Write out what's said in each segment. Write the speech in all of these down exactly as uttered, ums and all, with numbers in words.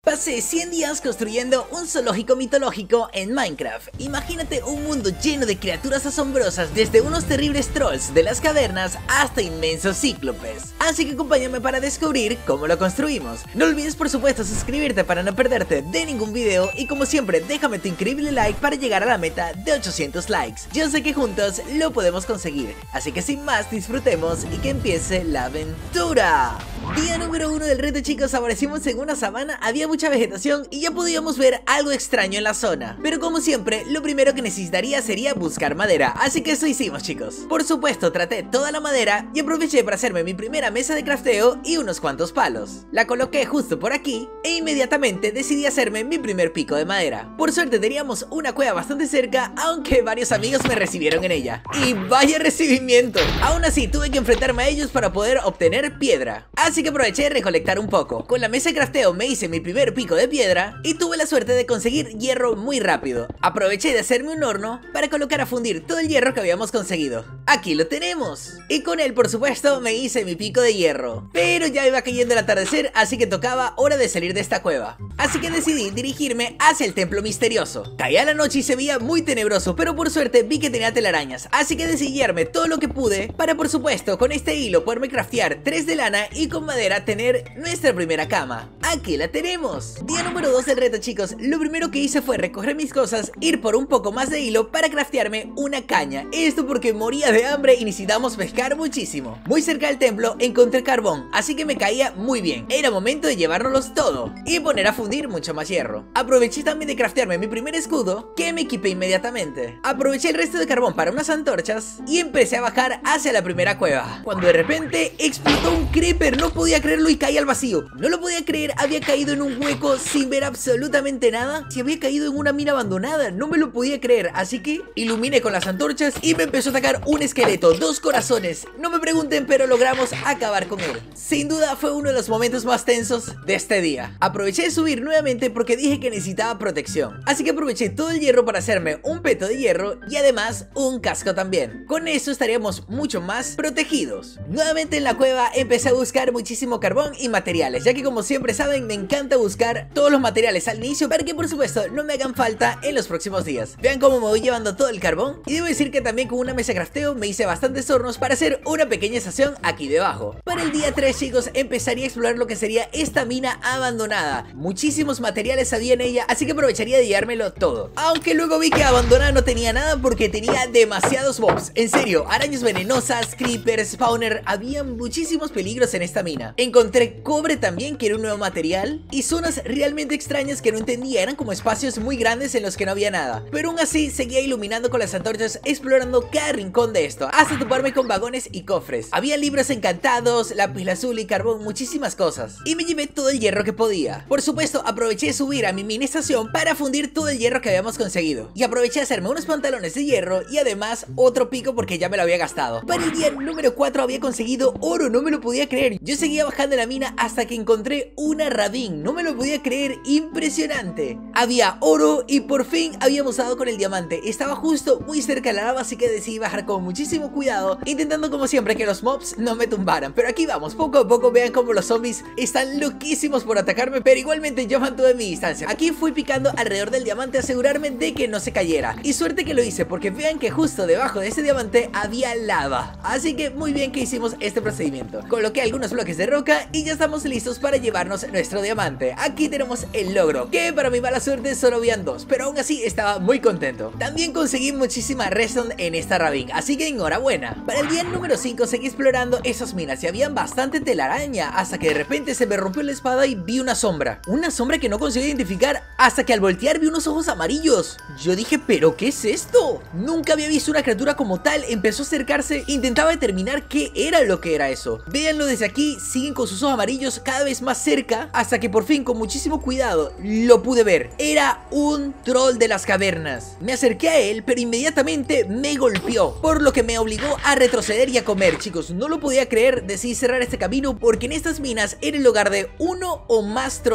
Pasé cien días construyendo un zoológico mitológico en Minecraft. Imagínate un mundo lleno de criaturas asombrosas, desde unos terribles trolls de las cavernas hasta inmensos cíclopes. Así que acompáñame para descubrir cómo lo construimos. No olvides por supuesto suscribirte para no perderte de ningún video, y como siempre déjame tu increíble like para llegar a la meta de ochocientos likes. Yo sé que juntos lo podemos conseguir, así que sin más disfrutemos y que empiece la aventura. Día número uno del reto, chicos. Aparecimos en una sabana, había mucha vegetación y ya podíamos ver algo extraño en la zona. Pero como siempre, lo primero que necesitaría sería buscar madera, así que eso hicimos, chicos. Por supuesto, traté toda la madera y aproveché para hacerme mi primera mesa de crafteo y unos cuantos palos. La coloqué justo por aquí e inmediatamente decidí hacerme mi primer pico de madera. Por suerte teníamos una cueva bastante cerca, aunque varios amigos me recibieron en ella. Y vaya recibimiento. Aún así tuve que enfrentarme a ellos para poder obtener piedra, así que aproveché de recolectar un poco. Con la mesa de crafteo me hice mi primer pico de piedra y tuve la suerte de conseguir hierro muy rápido. Aproveché de hacerme un horno para colocar a fundir todo el hierro que habíamos conseguido. Aquí lo tenemos. Y con él, por supuesto, me hice mi pico de hierro. Pero ya iba cayendo el atardecer, así que tocaba hora de salir de esta cueva. Así que decidí dirigirme hacia el templo misterioso. Caía la noche y se veía muy tenebroso, pero por suerte vi que tenía telarañas, así que decidí guiarme todo lo que pude para, por supuesto, con este hilo poderme craftear tres de lana y con madera tener nuestra primera cama. Aquí la tenemos. Día número dos del reto, chicos. Lo primero que hice fue recoger mis cosas, ir por un poco más de hilo para craftearme una caña. Esto porque moría de hambre y necesitamos pescar muchísimo. Muy cerca del templo encontré carbón, así que me caía muy bien. Era momento de llevárnoslos todo y poner a fundir mucho más hierro. Aproveché también de craftearme mi primer escudo, que me equipé inmediatamente. Aproveché el resto de carbón para unas antorchas y empecé a bajar hacia la primera cueva, cuando de repente explotó un creeper. No podía creerlo y caí al vacío. No lo podía creer, había caído en un hueco sin ver absolutamente nada. Si había caído en una mina abandonada, no me lo podía creer. Así que iluminé con las antorchas y me empezó a atacar un esqueleto, dos corazones. No me pregunten, pero logramos acabar con él. Sin duda fue uno de los momentos más tensos de este día. Aproveché de subir nuevamente porque dije que necesitaba protección, así que aproveché todo el hierro para hacerme un peto de hierro y además un casco también. Con eso estaríamos mucho más protegidos. Nuevamente en la cueva empecé a buscar muchísimo carbón y materiales, ya que como siempre saben me encanta buscar todos los materiales al inicio para que por supuesto no me hagan falta en los próximos días. Vean cómo me voy llevando todo el carbón, y debo decir que también con una mesa de crafteo me hice bastantes hornos para hacer una pequeña estación aquí debajo. Para el día tres, chicos, empezaría a explorar lo que sería esta mina abandonada. Muchísimos materiales había en ella, así que aprovecharía de llevármelo todo, aunque luego vi que abandonada no tenía nada porque tenía demasiados mobs. En serio, arañas venenosas, creepers, spawner, había muchísimos peligros en esta mina. Encontré cobre también, que era un nuevo material, y zonas realmente extrañas que no entendía. Eran como espacios muy grandes en los que no había nada, pero aún así seguía iluminando con las antorchas, explorando cada rincón de esto, hasta toparme con vagones y cofres. Había libros encantados, lápiz azul y carbón, muchísimas cosas, y me llevé todo el hierro que podía. Por supuesto, aproveché de subir a mi mini estación para fundir todo el hierro que habíamos conseguido, y aproveché de hacerme unos pantalones de hierro y además otro pico porque ya me lo había gastado. Para el día número cuatro había conseguido oro, no me lo podía creer. Yo seguía bajando la mina hasta que encontré una Ravine, no me lo podía creer, impresionante. Había oro y por fin habíamos dado con el diamante. Estaba justo muy cerca de la lava, así que decidí bajar con muchísimo cuidado, intentando como siempre que los mobs no me tumbaran. Pero aquí vamos, poco a poco. Vean cómo los zombies están loquísimos por atacarme, pero igualmente yo mantuve mi distancia. Aquí fui picando alrededor del diamante, asegurarme de que no se cayera, y suerte que lo hice porque vean que justo debajo de ese diamante había lava, así que muy bien que hicimos este procedimiento. Coloqué algunos bloques de roca y ya estamos listos para llevarnos nuestro diamante. Aquí tenemos el logro, que para mi mala suerte solo habían dos, pero aún así estaba muy contento. También conseguí muchísima redstone en esta ravine, así que enhorabuena. Para el día número cinco seguí explorando esas minas y habían bastante telaraña, hasta que de repente se me rompió la espada y vi una sombra. Una sombra que no conseguí identificar hasta que al voltear vi unos ojos amarillos. Yo dije, ¿pero qué es esto? Nunca había visto una criatura como tal. Empezó a acercarse, intentaba determinar qué era lo que era eso. Véanlo desde aquí, siguen con sus ojos amarillos cada vez más cerca, hasta que por fin con muchísimo cuidado lo pude ver. Era un troll de las cavernas. Me acerqué a él, pero inmediatamente me golpeó, por lo que me obligó a retroceder y a comer. Chicos, no lo podía creer, decidí cerrar este camino porque en estas minas era el hogar de uno o más trolls de las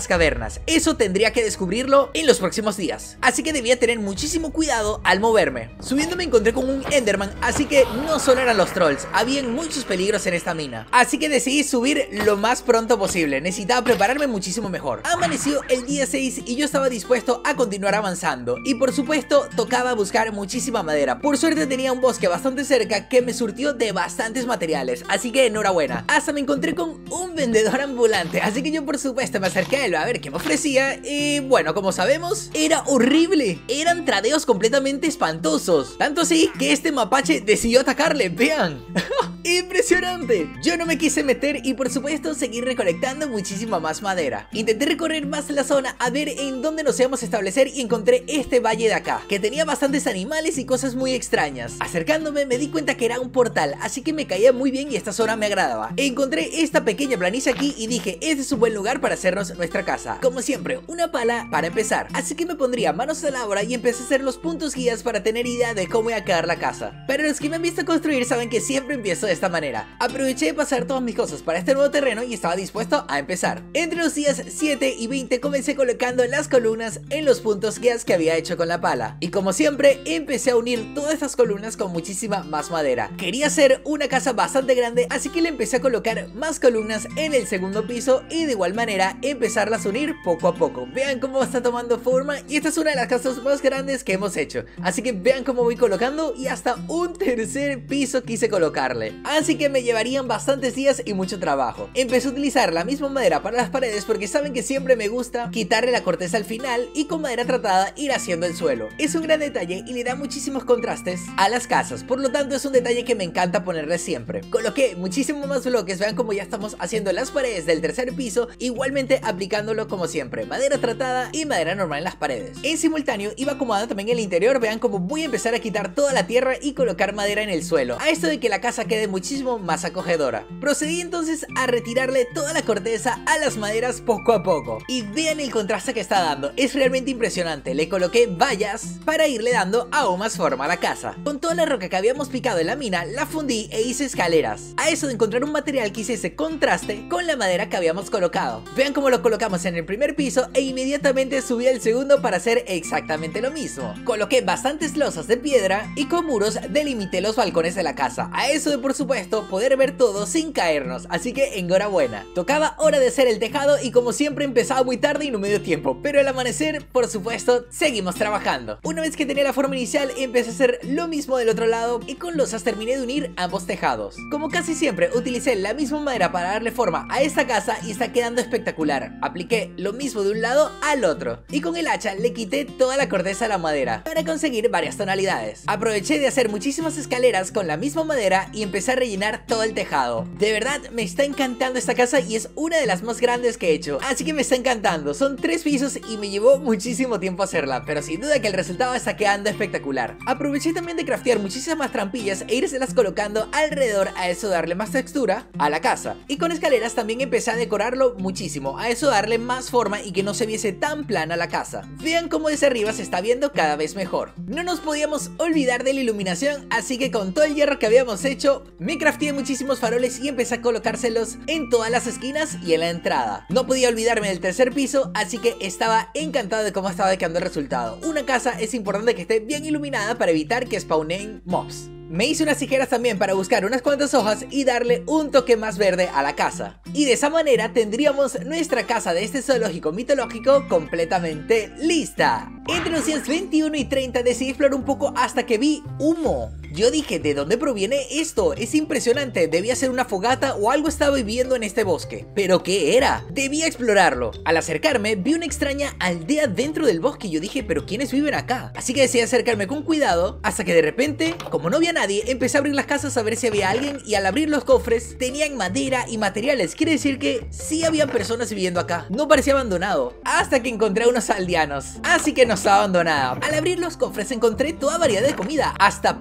las cavernas. Eso tendría que descubrirlo en los próximos días, así que debía tener muchísimo cuidado al moverme. Subiendo me encontré con un Enderman, así que no solo eran los trolls, habían muchos peligros en esta mina, así que decidí subir lo más pronto posible. Necesitaba prepararme muchísimo mejor. Amaneció el día seis y yo estaba dispuesto a continuar avanzando, y por supuesto tocaba buscar muchísima madera. Por suerte tenía un bosque bastante cerca que me surtió de bastantes materiales, así que enhorabuena. Hasta me encontré con un vendedor ambulante, así que yo por supuesto me acerqué a él a ver qué me ofrecía, y bueno, como sabemos, era horrible. Eran tradeos completamente espantosos, tanto así que este mapache decidió atacarle. Vean. Impresionante. Yo no me quise meter y por supuesto seguir recolectando muchísima más madera. Intenté recorrer más la zona a ver en dónde nos íbamos a establecer y encontré este valle de acá, que tenía bastantes animales y cosas muy extrañas. Acercándome me di cuenta que era un portal, así que me caía muy bien y esta zona me agradaba. Encontré esta pequeña planicie aquí y dije, este es un buen lugar para hacernos nuestra casa. Como siempre, una pala para empezar, así que me pondría manos a la obra y empecé a hacer los puntos guías para tener idea de cómo iba a quedar la casa. Pero los que me han visto construir saben que siempre empiezo de esta manera. Aproveché de pasar todas mis cosas para este nuevo terreno y estaba dispuesto a empezar. Entre los días siete y veinte comencé colocando las columnas en los puntos guías que había hecho con la pala, y como siempre empecé a unir todas estas columnas con muchísima más madera. Quería hacer una casa bastante grande, así que le empecé a colocar más columnas en el segundo piso y de igual manera empezarlas a unir poco a poco. Vean cómo está tomando forma y esta es una de las casas más grandes que hemos hecho, así que vean cómo voy colocando y hasta un tercer piso quise colocarle, así que me llevarían bastantes días y mucho trabajo. Empecé a utilizar la misma madera para las paredes porque saben que siempre me gusta quitarle la corteza al final y con madera tratada ir haciendo el suelo. Es un gran detalle y le da muchísimos contrastes a las casas, por lo tanto es un detalle que me encanta ponerle siempre. Coloqué muchísimo más bloques, vean como ya estamos haciendo las paredes del tercer piso, igualmente aplicándolo como siempre, madera tratada y madera normal en las paredes. En simultáneo iba acomodando también el interior, vean como voy a empezar a quitar toda la tierra y colocar madera en el suelo, a esto de que la casa quede muchísimo más acogedora. Procedí entonces a retirarle toda la corteza a las maderas poco a poco, y vean el contraste que está dando, es realmente impresionante. Le coloqué vallas para irle dando aún más forma a la casa. Con toda la roca que habíamos picado en la mina, la fundí e hice escaleras, a eso de encontrar un material que hiciese contraste con la madera que habíamos colocado. Vean cómo lo colocamos en el primer piso e inmediatamente subí al segundo para hacer exactamente lo mismo. Coloqué bastantes losas de piedra y con muros delimité los balcones de la casa, a eso de por supuesto poder ver todo sin caernos, así que enhorabuena. Tocaba hora de hacer el tejado y como siempre empezaba muy tarde y no me dio tiempo, pero al amanecer por supuesto seguimos trabajando. Una vez que tenía la forma inicial empecé a hacer lo mismo del otro lado y con losas terminé de unir ambos tejados. Como casi siempre utilicé la misma madera para darle forma a esta casa y está quedando espectacular. Apliqué lo mismo de un lado al otro y con el hacha le quité toda la corteza a la madera para conseguir varias tonalidades. Aproveché de hacer muchísimas escaleras con la misma madera y empecé a rellenar todo el tejado. De verdad me está encantando esta casa y es una de las más grandes que he hecho, así que me está encantando. Son tres pisos y me llevó muchísimo tiempo hacerla, pero sin duda que el resultado está quedando espectacular. Aproveché también de craftear muchísimas más trampillas e irselas colocando alrededor, a eso darle más textura a la casa. Y con escaleras también empecé a decorarlo muchísimo, a eso darle más forma y que no se viese tan plana la casa. Vean cómo desde arriba se está viendo cada vez mejor. No nos podíamos olvidar de la iluminación, así que con todo el hierro que habíamos hecho, me crafteé muchísimos faroles y empecé a colocárselos en todas las esquinas y en la entrada. No podía olvidarme del tercer piso, así que estaba encantado de cómo estaba quedando el resultado. Una casa es importante que esté bien iluminada para evitar que spawnen mobs. Me hice unas tijeras también para buscar unas cuantas hojas y darle un toque más verde a la casa. Y de esa manera tendríamos nuestra casa de este zoológico mitológico completamente lista. Entre los días veintiuno y treinta decidí explorar un poco hasta que vi humo. Yo dije, ¿de dónde proviene esto? Es impresionante, debía ser una fogata o algo estaba viviendo en este bosque. ¿Pero qué era? Debía explorarlo. Al acercarme, vi una extraña aldea dentro del bosque y yo dije, ¿pero quiénes viven acá? Así que decidí acercarme con cuidado, hasta que de repente, como no había nadie, empecé a abrir las casas a ver si había alguien y al abrir los cofres, tenían madera y materiales. Quiere decir que sí habían personas viviendo acá. No parecía abandonado, hasta que encontré a unos aldeanos. Así que no estaba abandonado. Al abrir los cofres encontré toda variedad de comida, hasta patas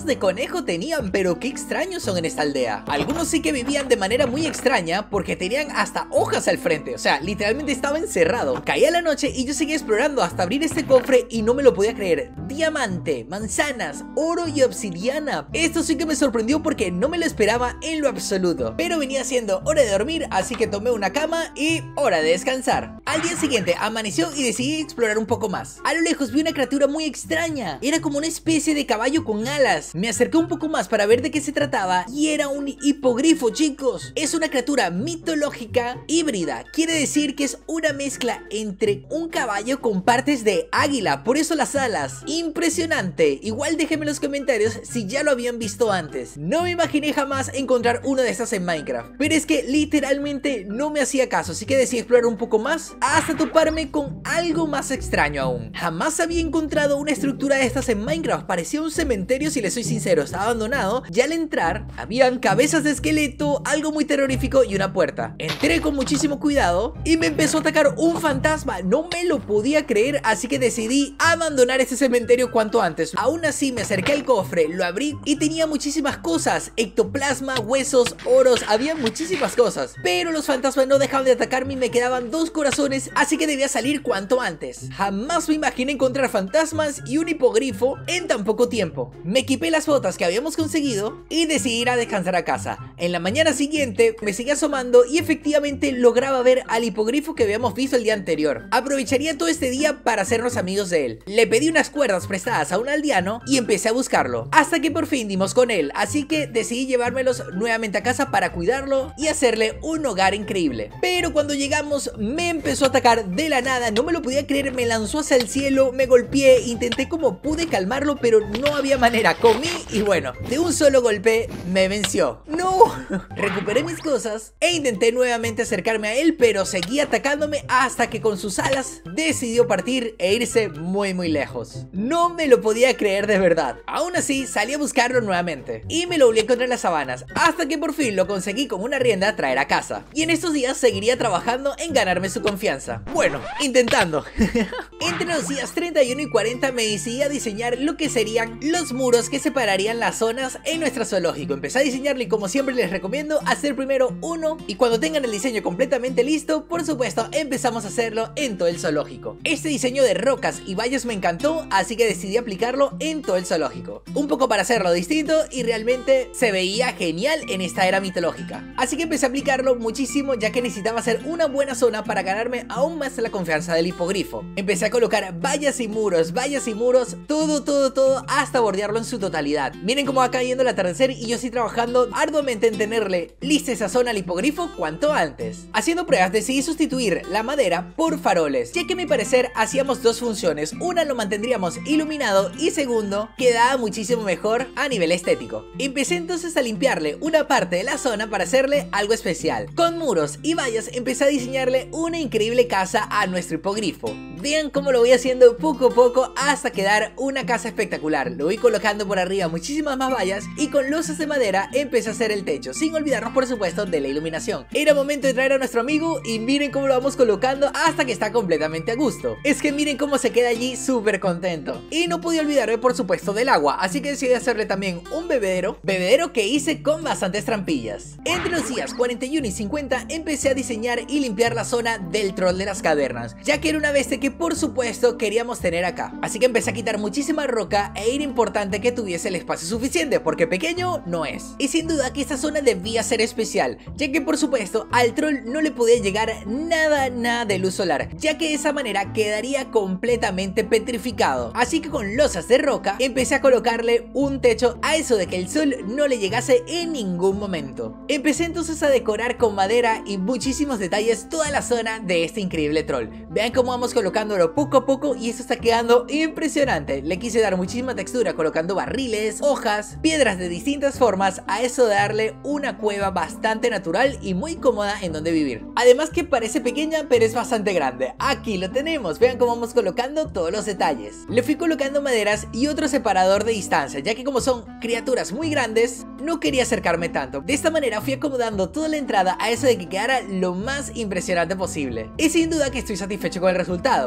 brazos de conejo tenían, pero qué extraños son en esta aldea. Algunos sí que vivían de manera muy extraña porque tenían hasta hojas al frente, o sea, literalmente estaba encerrado. Caía la noche y yo seguía explorando hasta abrir este cofre y no me lo podía creer. Diamante, manzanas, oro y obsidiana. Esto sí que me sorprendió porque no me lo esperaba en lo absoluto. Pero venía siendo hora de dormir, así que tomé una cama y hora de descansar. Al día siguiente amaneció y decidí explorar un poco más. A lo lejos vi una criatura muy extraña. Era como una especie de caballo con alas. Me acerqué un poco más para ver de qué se trataba y era un hipogrifo, chicos. Es una criatura mitológica híbrida. Quiere decir que es una mezcla entre un caballo con partes de águila, por eso las alas. Impresionante. Igual déjenme en los comentarios si ya lo habían visto antes. No me imaginé jamás encontrar uno de estas en Minecraft, pero es que literalmente no me hacía caso, así que decidí explorar un poco más hasta toparme con algo más extraño aún. Jamás había encontrado una estructura de estas en Minecraft. Parecía un cementerio, si les soy sincero, estaba abandonado y al entrar habían cabezas de esqueleto, algo muy terrorífico y una puerta. Entré con muchísimo cuidado y me empezó a atacar un fantasma. No me lo podía creer, así que decidí abandonar este cementerio cuanto antes. Aún así me acerqué al cofre, lo abrí y tenía muchísimas cosas: ectoplasma, huesos, oros, había muchísimas cosas. Pero los fantasmas no dejaban de atacarme y me quedaban dos corazones, así que debía salir cuanto antes. Jamás me imaginé encontrar fantasmas y un hipogrifo en tan poco tiempo. Me equipé las botas que habíamos conseguido y decidí ir a descansar a casa. En la mañana siguiente me seguí asomando y efectivamente lograba ver al hipogrifo que habíamos visto el día anterior. Aprovecharía todo este día para hacernos amigos de él. Le pedí unas cuerdas prestadas a un aldeano y empecé a buscarlo, hasta que por fin dimos con él, así que decidí llevármelos nuevamente a casa para cuidarlo y hacerle un hogar increíble. Pero cuando llegamos me empezó a atacar de la nada, no me lo podía creer, me lanzó hacia el cielo, me golpeé, intenté como pude calmarlo, pero no había manera. Comí y bueno, de un solo golpe me venció. ¡No! Recuperé mis cosas e intenté nuevamente acercarme a él, pero seguía atacándome hasta que con sus alas decidió partir e irse muy muy lejos. No me lo podía creer de verdad. Aún así salí a buscarlo nuevamente y me lo volví a encontrar en las sabanas, hasta que por fin lo conseguí con una rienda a traer a casa. Y en estos días seguiría trabajando en ganarme su confianza. Bueno, intentando. Entre los días treinta y uno y cuarenta me decidí a diseñar lo que serían los muros que separarían las zonas en nuestro zoológico. Empecé a diseñarlo y como siempre les recomiendo hacer primero uno, y cuando tengan el diseño completamente listo, por supuesto empezamos a hacerlo en todo el zoológico. Este diseño de rocas y valles me encantó, así que decidí aplicarlo en todo el zoológico. Un poco para hacerlo distinto y realmente se veía genial en esta era mitológica. Así que empecé a aplicarlo muchísimo, ya que necesitaba hacer una buena zona para ganarme aún más la confianza del hipogrifo. Empecé a colocar vallas y muros, vallas y muros, todo, todo, todo, hasta bordearlo en su totalidad. Miren cómo va cayendo el atardecer y yo estoy trabajando arduamente en tenerle lista esa zona al hipogrifo cuanto antes. Haciendo pruebas decidí sustituir la madera por faroles, ya que a mi parecer hacíamos dos funciones. Una, lo mantendríamos iluminado, y segundo, quedaba muchísimo mejor a nivel estético. Empecé entonces a limpiarle una parte de la zona para hacerle algo especial. Con muros y vallas empecé a diseñarle una increíble casa a nuestro hipogrifo. Vean cómo lo voy haciendo poco a poco hasta quedar una casa espectacular. Lo voy colocando por arriba muchísimas más vallas y con losas de madera empecé a hacer el techo, sin olvidarnos por supuesto de la iluminación. Era momento de traer a nuestro amigo y miren cómo lo vamos colocando hasta que está completamente a gusto. Es que miren cómo se queda allí súper contento. Y no podía olvidarme por supuesto del agua, así que decidí hacerle también un bebedero, bebedero que hice con bastantes trampillas. Entre los días cuarenta y uno y cincuenta empecé a diseñar y limpiar la zona del troll de las cavernas, ya que era una bestia que por supuesto queríamos tener acá. Así que empecé a quitar muchísima roca e era importante que tuviese el espacio suficiente, porque pequeño no es. Y sin duda que esta zona debía ser especial, ya que por supuesto al troll no le podía llegar nada, nada de luz solar, ya que de esa manera quedaría completamente petrificado. Así que con losas de roca empecé a colocarle un techo a eso de que el sol no le llegase en ningún momento. Empecé entonces a decorar con madera y muchísimos detalles toda la zona de este increíble troll. Vean cómo vamos colocándolo poco a poco y esto está quedando impresionante. Le quise dar muchísima textura colocando barriles, hojas, piedras de distintas formas, a eso de darle una cueva bastante natural y muy cómoda en donde vivir. Además que parece pequeña pero es bastante grande. Aquí lo tenemos, vean cómo vamos colocando todos los detalles. Le fui colocando maderas y otro separador de distancia, ya que como son criaturas muy grandes no quería acercarme tanto. De esta manera fui acomodando toda la entrada a eso de que quedara lo más impresionante posible. Y sin duda que estoy satisfecho con el resultado.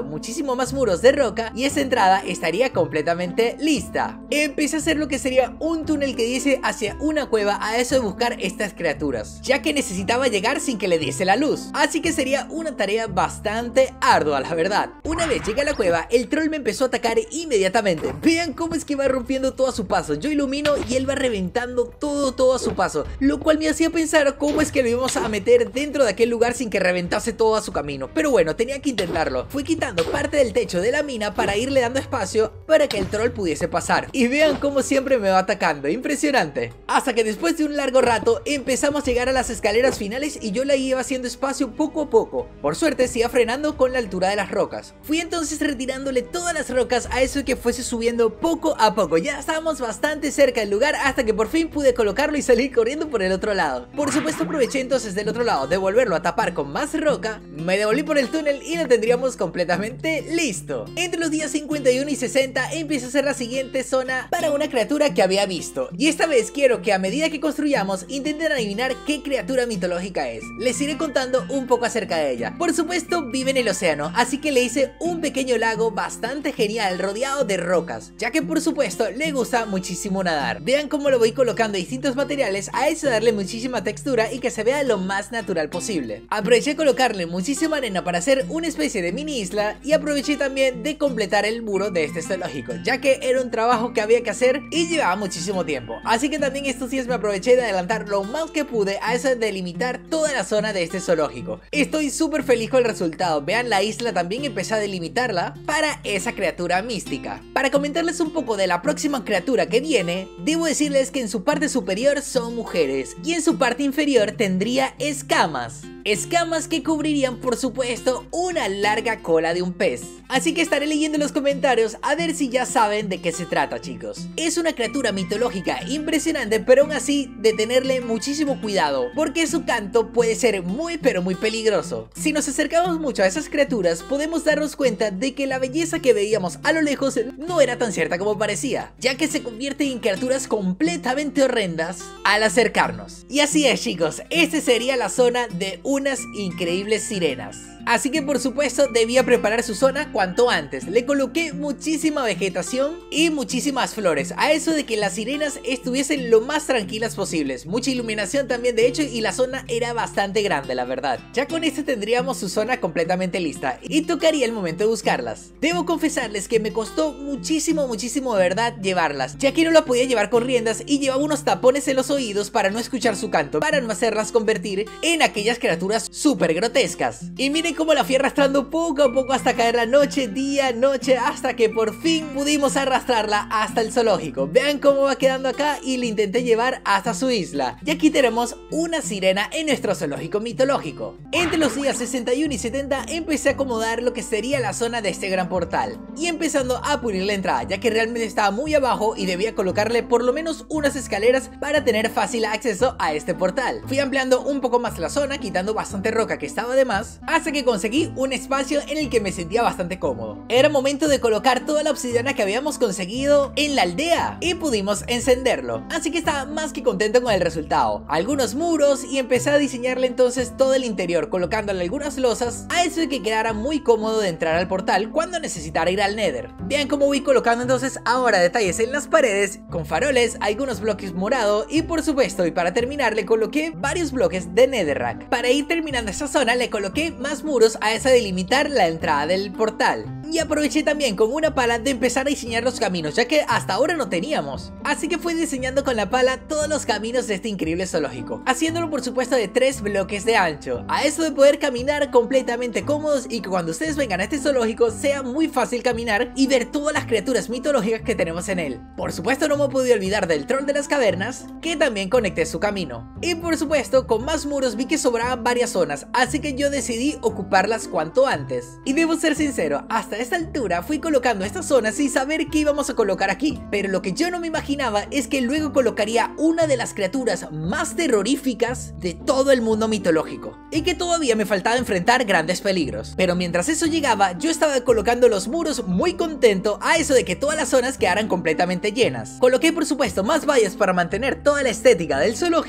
muchísimo más muros de roca y esa entrada estaría completamente lista. Empecé a hacer lo que sería un túnel que diese hacia una cueva a eso de buscar estas criaturas, ya que necesitaba llegar sin que le diese la luz, así que sería una tarea bastante ardua, la verdad. Una vez llegué a la cueva, el troll me empezó a atacar inmediatamente. Vean cómo es que va rompiendo todo a su paso. Yo ilumino y él va reventando todo, todo a su paso, lo cual me hacía pensar cómo es que lo íbamos a meter dentro de aquel lugar sin que reventase todo a su camino. Pero bueno, tenía que intentarlo. Fui quitando parte del techo de la mina para irle dando espacio para que el troll pudiese pasar. Y vean cómo siempre me va atacando, impresionante. Hasta que después de un largo rato empezamos a llegar a las escaleras finales y yo le iba haciendo espacio poco a poco. Por suerte se iba frenando con la altura de las rocas. Fui entonces retirándole todas las rocas a eso de que fuese subiendo poco a poco. Ya estábamos bastante cerca del lugar hasta que por fin pude colocarlo y salir corriendo por el otro lado. Por supuesto aproveché entonces del otro lado de volverlo a tapar con más roca, me devolví por el túnel y lo tendríamos completamente listo. Entre los días cincuenta y uno y sesenta empiezo a hacer la siguiente zona para una criatura que había visto. Y esta vez quiero que a medida que construyamos intenten adivinar qué criatura mitológica es. Les iré contando un poco acerca de ella. Por supuesto vive en el océano, así que le hice un pequeño lago bastante genial rodeado de rocas, ya que por supuesto le gusta muchísimo nadar. Vean cómo lo voy colocando distintos materiales a eso de darle muchísima textura y que se vea lo más natural posible. Aproveché de colocarle muchísima arena para hacer una especie de mini isla y aproveché también de completar el muro de este zoológico, ya que era un trabajo que había que hacer y llevaba muchísimo tiempo. Así que también estos días me aproveché de adelantar lo más que pude a eso de delimitar toda la zona de este zoológico. Estoy súper feliz con el resultado. Vean, la isla también empecé a delimitarla para esa criatura mística. Para comentarles un poco de la próxima criatura que viene, debo decirles que en su parte superior son mujeres y en su parte inferior tendría escamas. Escamas que cubrirían por supuesto una larga cola de un pez. Así que estaré leyendo los comentarios a ver si ya saben de qué se trata, chicos. Es una criatura mitológica impresionante, pero aún así de tenerle muchísimo cuidado, porque su canto puede ser muy pero muy peligroso. Si nos acercamos mucho a esas criaturas podemos darnos cuenta de que la belleza que veíamos a lo lejos no era tan cierta como parecía, ya que se convierten en criaturas completamente horrendas al acercarnos. Y así es, chicos, esta sería la zona de unas increíbles sirenas. Así que por supuesto debía preparar su zona cuanto antes. Le coloqué muchísima vegetación y muchísimas flores, a eso de que las sirenas estuviesen lo más tranquilas posibles. Mucha iluminación también de hecho, y la zona era bastante grande, la verdad. Ya con esto tendríamos su zona completamente lista y tocaría el momento de buscarlas. Debo confesarles que me costó muchísimo muchísimo de verdad llevarlas, ya que no la podía llevar con riendas y llevaba unos tapones en los oídos para no escuchar su canto, para no hacerlas convertir en aquellas criaturas súper grotescas. Y miren cómo la fui arrastrando poco a poco hasta caer la noche, día, noche, hasta que por fin pudimos arrastrarla hasta el zoológico. Vean cómo va quedando acá y la intenté llevar hasta su isla. Y aquí tenemos una sirena en nuestro zoológico mitológico. Entre los días sesenta y uno y setenta empecé a acomodar lo que sería la zona de este gran portal y empezando a pulir la entrada, ya que realmente estaba muy abajo y debía colocarle por lo menos unas escaleras para tener fácil acceso a este portal. Fui ampliando un poco más la zona, quitando bastante roca que estaba de más, hasta que conseguí un espacio en el que me sentía bastante cómodo. Era momento de colocar toda la obsidiana que habíamos conseguido en la aldea y pudimos encenderlo, así que estaba más que contento con el resultado. Algunos muros y empecé a diseñarle entonces todo el interior, colocándole algunas losas a eso de que quedara muy cómodo de entrar al portal cuando necesitara ir al Nether. Vean cómo voy colocando entonces ahora detalles en las paredes con faroles, algunos bloques morado y por supuesto, y para terminar le coloqué varios bloques de Netherrack. Para ir terminando esta zona le coloqué más muros a esa de delimitar la entrada del portal. Y aproveché también con una pala de empezar a diseñar los caminos, ya que hasta ahora no teníamos. Así que fui diseñando con la pala todos los caminos de este increíble zoológico, haciéndolo por supuesto de tres bloques de ancho, a eso de poder caminar completamente cómodos y que cuando ustedes vengan a este zoológico sea muy fácil caminar y ver todas las criaturas mitológicas que tenemos en él. Por supuesto no me pude olvidar del troll de las cavernas, que también conecté su camino. Y por supuesto con más muros vi que sobraban varias zonas, así que yo decidí ocuparlas cuanto antes. Y debo ser sincero, hasta esta altura fui colocando estas zonas sin saber qué íbamos a colocar aquí, pero lo que yo no me imaginaba es que luego colocaría una de las criaturas más terroríficas de todo el mundo mitológico y que todavía me faltaba enfrentar grandes peligros. Pero mientras eso llegaba, yo estaba colocando los muros muy contento a eso de que todas las zonas quedaran completamente llenas. Coloqué por supuesto más vallas para mantener toda la estética del zoológico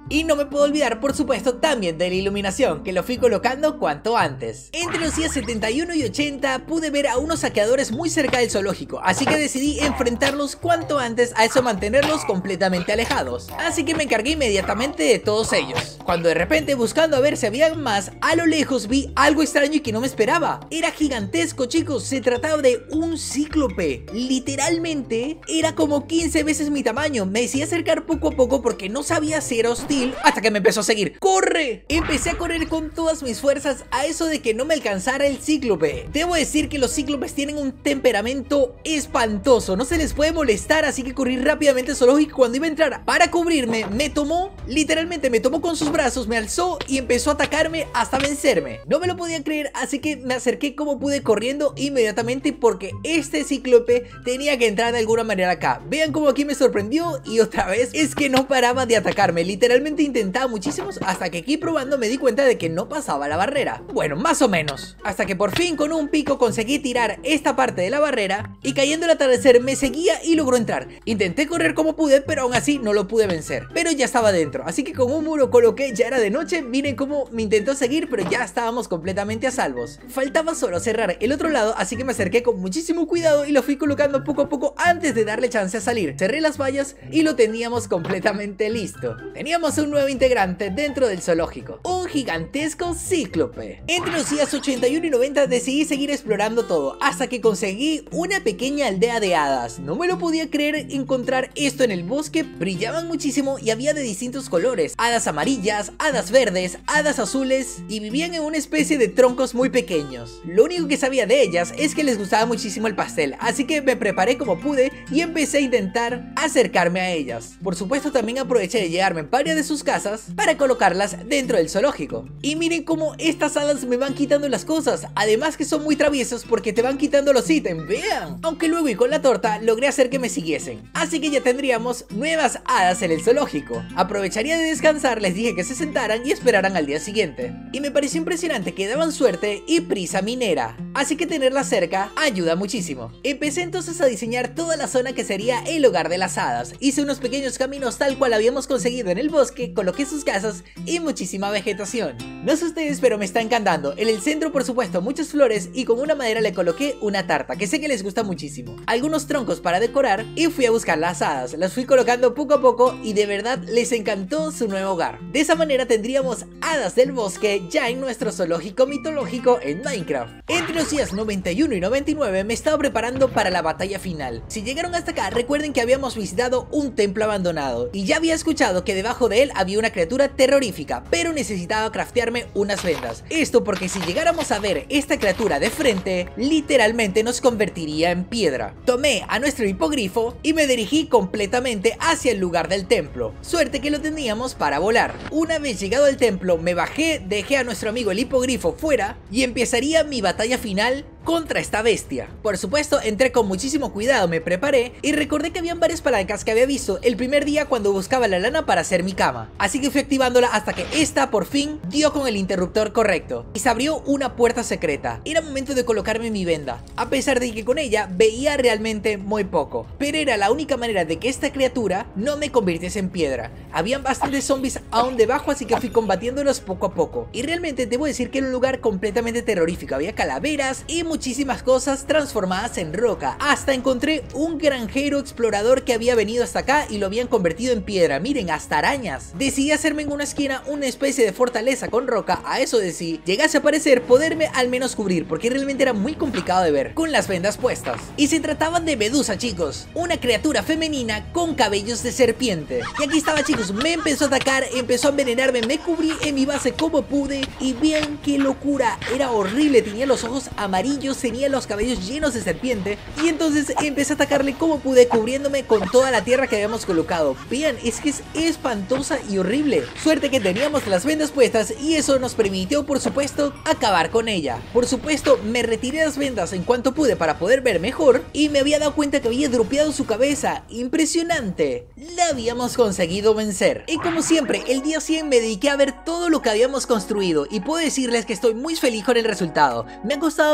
Y no me puedo olvidar por supuesto también de la iluminación, que lo fui colocando cuanto antes. Entre los días setenta y uno y ochenta pude ver a unos saqueadores muy cerca del zoológico, así que decidí enfrentarlos cuanto antes, a eso mantenerlos completamente alejados. Así que me encargué inmediatamente de todos ellos, cuando de repente, buscando a ver si había más, a lo lejos vi algo extraño y que no me esperaba. Era gigantesco, chicos, se trataba de un cíclope. Literalmente era como quince veces mi tamaño. Me decidí acercar poco a poco porque no sabía si era hostil, hasta que me empezó a seguir. ¡Corre! Empecé a correr con todas mis fuerzas a eso de que no me alcanzara el cíclope. Debo decir que los cíclopes tienen un temperamento espantoso, no se les puede molestar, así que corrí rápidamente al zoológico. Cuando iba a entrar para cubrirme, me tomó, literalmente me tomó con sus brazos, me alzó y empezó a atacarme hasta vencerme. No me lo podía creer, así que me acerqué como pude corriendo inmediatamente porque este cíclope tenía que entrar de alguna manera acá. Vean cómo aquí me sorprendió y otra vez es que no paraba de atacarme. Literalmente intentaba muchísimos hasta que aquí probando me di cuenta de que no pasaba la barrera. Bueno, más o menos. Hasta que por fin con un pico conseguí tirar esta parte de la barrera y cayendo el atardecer me seguía y logró entrar. Intenté correr como pude, pero aún así no lo pude vencer. Pero ya estaba dentro, así que con un muro coloqué, ya era de noche. Miren cómo me intentó seguir, pero ya estábamos completamente a salvos. Faltaba solo cerrar el otro lado, así que me acerqué con muchísimo cuidado y lo fui colocando poco a poco antes de darle chance a salir. Cerré las vallas y lo teníamos completamente listo. Teníamos un nuevo integrante dentro del zoológico, un gigantesco cíclope. Entre los días ochenta y uno y noventa decidí seguir explorando todo, hasta que conseguí una pequeña aldea de hadas. No me lo podía creer encontrar esto en el bosque, brillaban muchísimo y había de distintos colores, hadas amarillas, hadas verdes, hadas azules, y vivían en una especie de troncos muy pequeños. Lo único que sabía de ellas es que les gustaba muchísimo el pastel, así que me preparé como pude y empecé a intentar acercarme a ellas. Por supuesto también aproveché de llegarme en varias de sus casas para colocarlas dentro del zoológico. Y miren cómo estas hadas me van quitando las cosas, además que son muy traviesos porque te van quitando los ítems, vean. Aunque luego y con la torta logré hacer que me siguiesen, así que ya tendríamos nuevas hadas en el zoológico. Aprovecharía de descansar, les dije que se sentaran y esperaran al día siguiente. Y me pareció impresionante que daban suerte y prisa minera, así que tenerlas cerca ayuda muchísimo. Empecé entonces a diseñar toda la zona que sería el hogar de las hadas. Hice unos pequeños caminos tal cual habíamos conseguido en el bosque, coloqué sus casas y muchísima vegetación. No sé ustedes, pero me está encantando. En el centro por supuesto muchas flores y con una madera le coloqué una tarta que sé que les gusta muchísimo, algunos troncos para decorar y fui a buscar las hadas. Las fui colocando poco a poco y de verdad les encantó su nuevo hogar. De esa manera tendríamos hadas del bosque ya en nuestro zoológico mitológico en Minecraft. Entre los días noventa y uno y noventa y nueve me estaba preparando para la batalla final. Si llegaron hasta acá, recuerden que habíamos visitado un templo abandonado y ya había escuchado que debajo de él había una criatura terrorífica, pero necesitaba craftearme unas vendas. Esto porque si llegáramos a ver esta criatura de frente, literalmente nos convertiría en piedra. Tomé a nuestro hipogrifo y me dirigí completamente hacia el lugar del templo. Suerte que lo teníamos para volar. Una vez llegado al templo, me bajé, dejé a nuestro amigo el hipogrifo fuera y empezaría mi batalla final contra esta bestia. Por supuesto entré con muchísimo cuidado, me preparé y recordé que habían varias palancas que había visto el primer día cuando buscaba la lana para hacer mi cama, así que fui activándola hasta que esta por fin dio con el interruptor correcto y se abrió una puerta secreta. Era momento de colocarme mi venda, a pesar de que con ella veía realmente muy poco, pero era la única manera de que esta criatura no me convirtiese en piedra. Habían bastantes zombies aún debajo, así que fui combatiéndolos poco a poco y realmente debo decir que era un lugar completamente terrorífico. Había calaveras y muchísimas cosas transformadas en roca. Hasta encontré un granjero explorador que había venido hasta acá y lo habían convertido en piedra. Miren, hasta arañas. Decidí hacerme en una esquina una especie de fortaleza con roca. A eso de si llegase a aparecer, poderme al menos cubrir, porque realmente era muy complicado de ver con las vendas puestas. Y se trataban de Medusa, chicos, una criatura femenina con cabellos de serpiente. Y aquí estaba, chicos, me empezó a atacar, empezó a envenenarme, me cubrí en mi base como pude y vean qué locura, era horrible. Tenía los ojos amarillos, tenía los cabellos llenos de serpiente y entonces empecé a atacarle como pude, cubriéndome con toda la tierra que habíamos colocado. Vean, es que es espantosa y horrible. Suerte que teníamos las vendas puestas y eso nos permitió, por supuesto, acabar con ella. Por supuesto, me retiré las vendas en cuanto pude para poder ver mejor y me había dado cuenta que había dropeado su cabeza. Impresionante. La habíamos conseguido vencer. Y como siempre, el día cien me dediqué a ver todo lo que habíamos construido y puedo decirles que estoy muy feliz con el resultado. Me ha costado muchísimo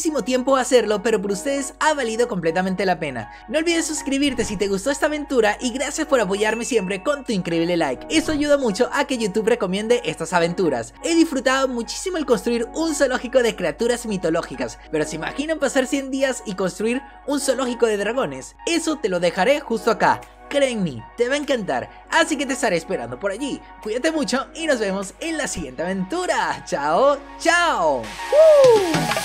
muchísimo tiempo hacerlo, pero por ustedes ha valido completamente la pena. No olvides suscribirte si te gustó esta aventura y gracias por apoyarme siempre con tu increíble like. Eso ayuda mucho a que YouTube recomiende estas aventuras. He disfrutado muchísimo el construir un zoológico de criaturas mitológicas, pero ¿se imaginan pasar cien días y construir un zoológico de dragones? Eso te lo dejaré justo acá. Cree en mí, te va a encantar, así que te estaré esperando por allí. Cuídate mucho y nos vemos en la siguiente aventura. ¡Chao, chao! ¡Uh!